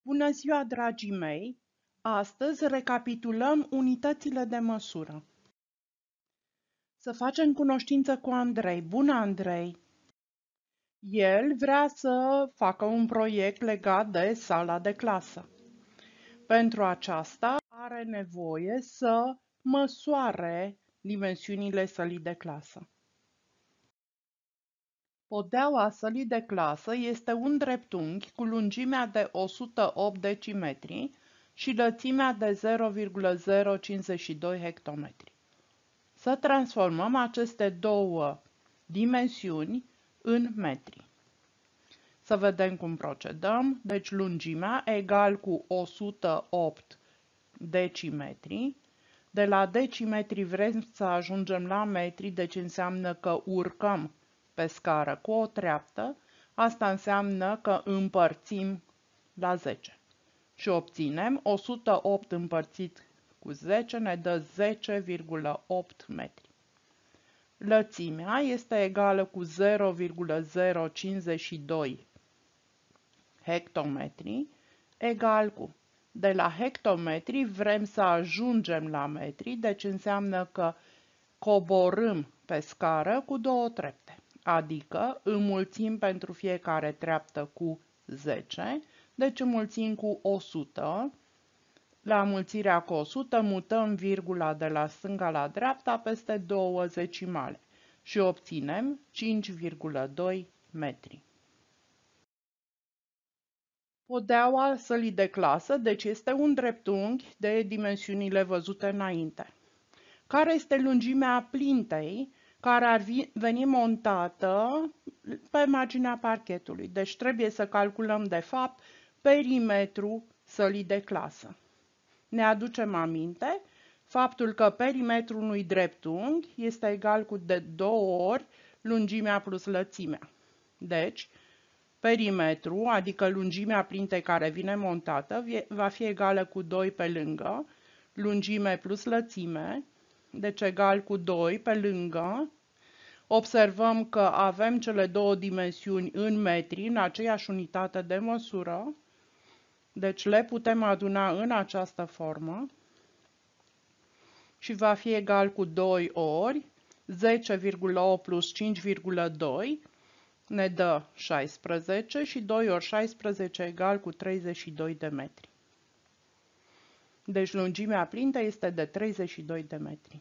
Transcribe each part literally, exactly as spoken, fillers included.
Bună ziua, dragii mei! Astăzi recapitulăm unitățile de măsură. Să facem cunoștință cu Andrei. Bună, Andrei! El vrea să facă un proiect legat de sala de clasă. Pentru aceasta are nevoie să măsoare dimensiunile sălii de clasă. Podeaua sălii de clasă este un dreptunghi cu lungimea de o sută opt decimetri și lățimea de zero virgulă zero cincizeci și doi hectometri. Să transformăm aceste două dimensiuni în metri. Să vedem cum procedăm. Deci lungimea egal cu o sută opt decimetri. De la decimetri vrem să ajungem la metri, deci înseamnă că urcăm pe scară cu o treaptă. Asta înseamnă că împărțim la zece. Și obținem o sută opt împărțit cu zece ne dă zece virgulă opt metri. Lățimea este egală cu zero virgulă zero cincizeci și doi hectometri, egal cu. De la hectometri vrem să ajungem la metri, deci înseamnă că coborâm pe scară cu două trepte, adică înmulțim pentru fiecare treaptă cu zece, deci înmulțim cu o sută. La înmulțirea cu o sută mutăm virgula de la stânga la dreapta peste două zecimale și obținem cinci virgulă doi metri. Podeaua sălii de clasă, deci este un dreptunghi de dimensiunile văzute înainte. Care este lungimea plintei care ar veni montată pe marginea parchetului? Deci trebuie să calculăm de fapt perimetrul sălii de clasă. Ne aducem aminte faptul că perimetrul unui dreptunghi este egal cu de două ori lungimea plus lățimea. Deci, perimetrul, adică lungimea plintei care vine montată, va fi egală cu doi pe lângă, lungime plus lățime, deci egal cu doi pe lângă. Observăm că avem cele două dimensiuni în metri, în aceeași unitate de măsură, deci le putem aduna în această formă și va fi egal cu doi ori zece virgulă opt plus cinci virgulă doi ne dă șaisprezece și doi ori șaisprezece egal cu treizeci și doi de metri. Deci lungimea plintei este de treizeci și doi de metri.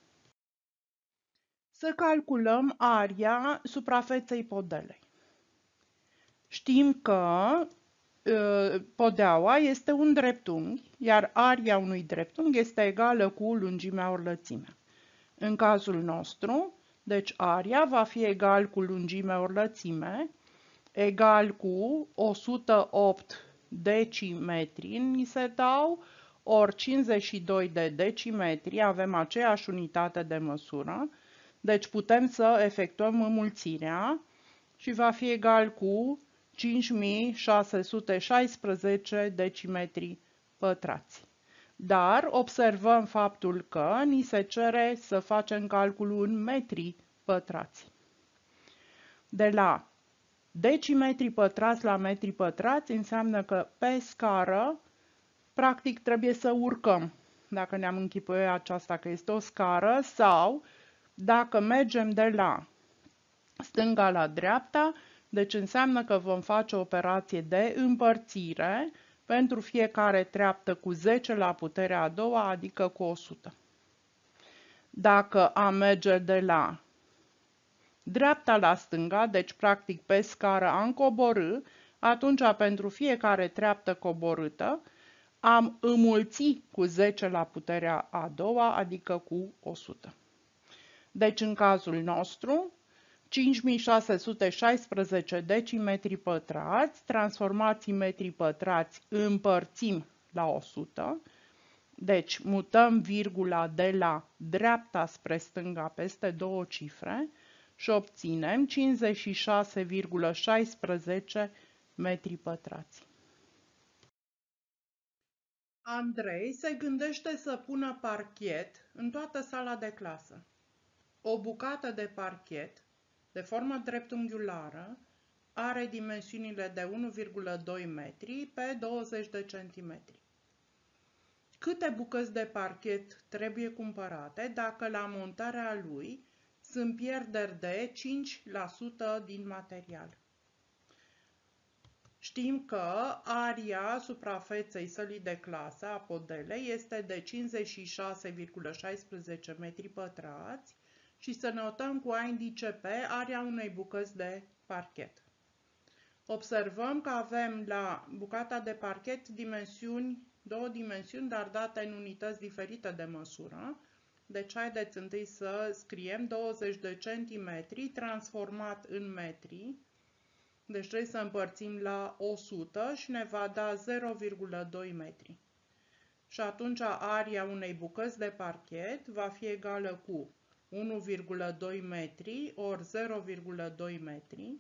Să calculăm aria suprafeței podelei. Știm că uh, podeaua este un dreptunghi, iar aria unui dreptunghi este egală cu lungimea ori lățimea. În cazul nostru, deci aria va fi egal cu lungimea ori lățime, egal cu o sută opt decimetri, ni se dau, ori cincizeci și doi de decimetri, avem aceeași unitate de măsură, deci putem să efectuăm înmulțirea și va fi egal cu cinci mii șase sute șaisprezece decimetri pătrați. Dar observăm faptul că ni se cere să facem calculul în metri pătrați. De la decimetri pătrați la metri pătrați înseamnă că pe scară practic trebuie să urcăm, dacă ne-am închipuit aceasta că este o scară, sau dacă mergem de la stânga la dreapta, deci înseamnă că vom face o operație de împărțire pentru fiecare treaptă cu zece la puterea a doua, adică cu o sută. Dacă am merge de la dreapta la stânga, deci practic pe scară am coborât, atunci pentru fiecare treaptă coborâtă am înmulțit cu zece la puterea a doua, adică cu o sută. Deci în cazul nostru, cinci mii șase sute șaisprezece decimetri pătrați, transformați în metri pătrați, împărțim la o sută. Deci mutăm virgula de la dreapta spre stânga peste două cifre și obținem cincizeci și șase virgulă șaisprezece metri pătrați. Andrei se gândește să pună parchet în toată sala de clasă. O bucată de parchet de formă dreptunghiulară are dimensiunile de unu virgulă doi metri pe douăzeci de centimetri. Câte bucăți de parchet trebuie cumpărate dacă la montarea lui sunt pierderi de cinci la sută din material? Știm că aria suprafeței sălii de clasă a podelei este de cincizeci și șase virgulă șaisprezece metri pătrați și să notăm cu A indice P aria unei bucăți de parchet. Observăm că avem la bucata de parchet dimensiuni, două dimensiuni, dar date în unități diferite de măsură. Deci haideți întâi să scriem douăzeci de centimetri transformat în metri. Deci trebuie să împărțim la o sută și ne va da zero virgulă doi metri. Și atunci aria unei bucăți de parchet va fi egală cu unu virgulă doi metri ori zero virgulă doi metri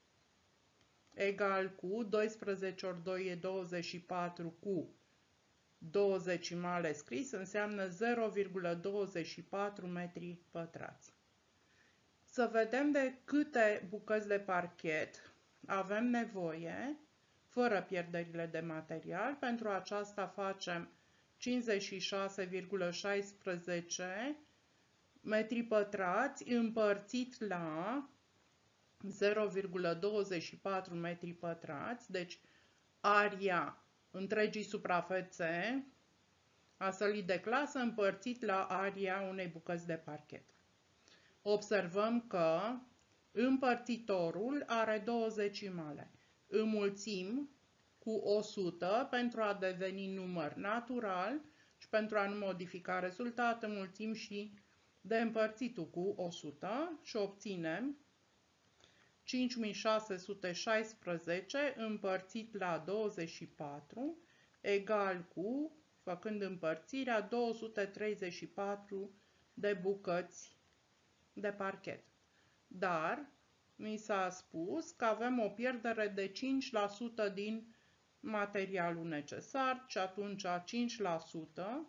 egal cu doisprezece ori doi e douăzeci și patru cu două decimale scris, înseamnă zero virgulă douăzeci și patru metri pătrați. Să vedem de câte bucăți de parchet avem nevoie, fără pierderile de material. Pentru aceasta facem cincizeci și șase virgulă șaisprezece metri pătrați împărțit la zero virgulă douăzeci și patru metri pătrați, deci aria întregii suprafețe a sălii de clasă împărțit la aria unei bucăți de parchet. Observăm că împărțitorul are două decimale. Înmulțim cu o sută pentru a deveni număr natural și pentru a nu modifica rezultatul, înmulțim și de împărțitul cu o sută și obținem cinci mii șase sute șaisprezece împărțit la douăzeci și patru egal cu, făcând împărțirea, două sute treizeci și patru de bucăți de parchet. Dar mi s-a spus că avem o pierdere de cinci la sută din materialul necesar și atunci cinci la sută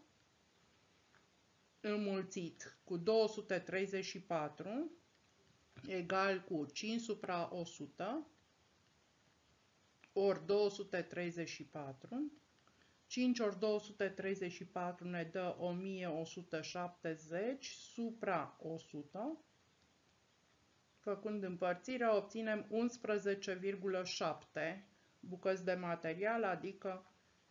înmulțit cu două sute treizeci și patru egal cu cinci supra o sută ori două sute treizeci și patru. cinci ori două sute treizeci și patru ne dă o mie o sută șaptezeci supra o sută. Făcând împărțirea, obținem unsprezece virgulă șapte bucăți de material, adică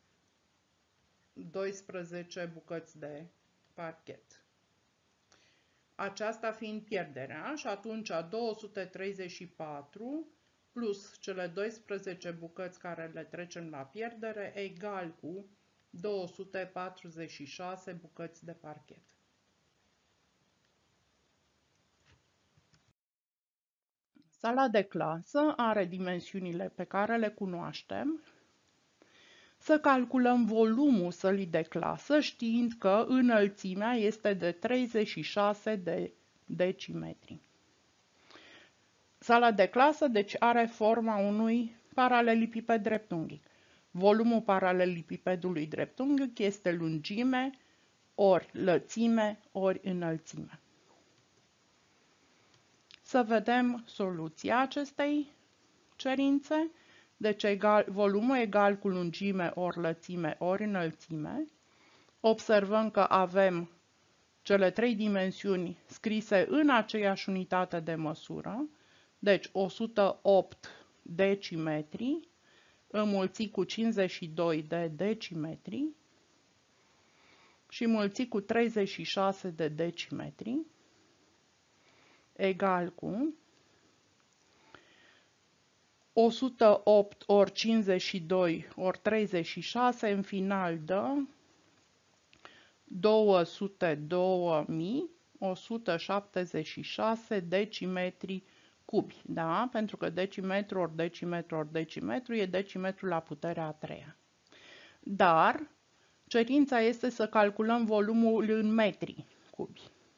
doisprezece bucăți de parchet. Aceasta fiind pierderea, și atunci două sute treizeci și patru plus cele doisprezece bucăți care le trecem la pierdere egal cu două sute patruzeci și șase bucăți de parchet. Sala de clasă are dimensiunile pe care le cunoaștem. Să calculăm volumul sălii de clasă știind că înălțimea este de treizeci și șase de decimetri. Sala de clasă deci are forma unui paralelipiped dreptunghic. Volumul paralelipipedului dreptunghic este lungime ori lățime ori înălțime. Să vedem soluția acestei cerințe. Deci egal, volumul egal cu lungime ori lățime ori înălțime. Observăm că avem cele trei dimensiuni scrise în aceeași unitate de măsură. Deci o sută opt decimetri înmulțit cu cincizeci și doi de decimetri și înmulțit cu treizeci și șase de decimetri egal cu o sută opt ori cincizeci și doi ori treizeci și șase, în final dă două sute două mii o sută șaptezeci și șase decimetri cubi, da? Pentru că decimetru ori decimetru ori decimetru e decimetru la puterea a treia. Dar cerința este să calculăm volumul în metri cubi.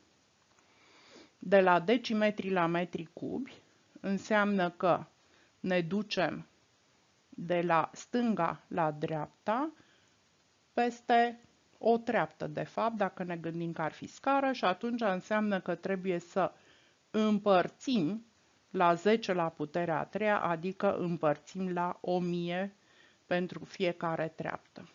De la decimetri la metri cubi înseamnă că ne ducem de la stânga la dreapta peste o treaptă, de fapt, dacă ne gândim că ar fi scară, și atunci înseamnă că trebuie să împărțim la zece la puterea a treia, adică împărțim la o mie pentru fiecare treaptă.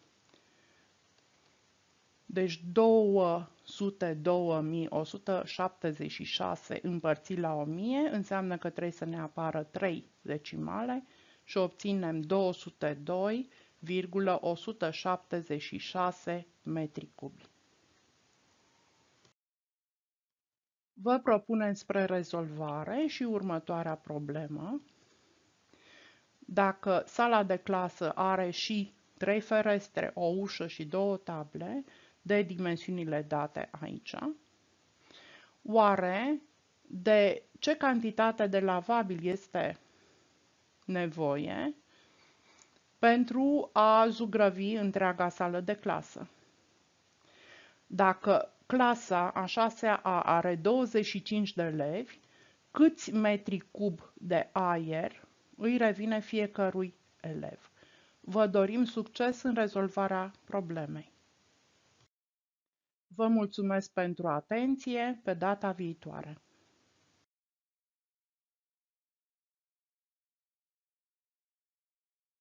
Deci două sute două mii o sută șaptezeci și șase împărțit la o mie înseamnă că trebuie să ne apară trei decimale și obținem două sute doi virgulă o sută șaptezeci și șase metri cubi. Vă propunem spre rezolvare și următoarea problemă. Dacă sala de clasă are și trei ferestre, o ușă și două table, de dimensiunile date aici, oare de ce cantitate de lavabil este nevoie pentru a zugrăvi întreaga sală de clasă? Dacă clasa a șasea A are douăzeci și cinci de elevi, câți metri cub de aer îi revine fiecărui elev? Vă dorim succes în rezolvarea problemei. Vă mulțumesc pentru atenție, pe data viitoare!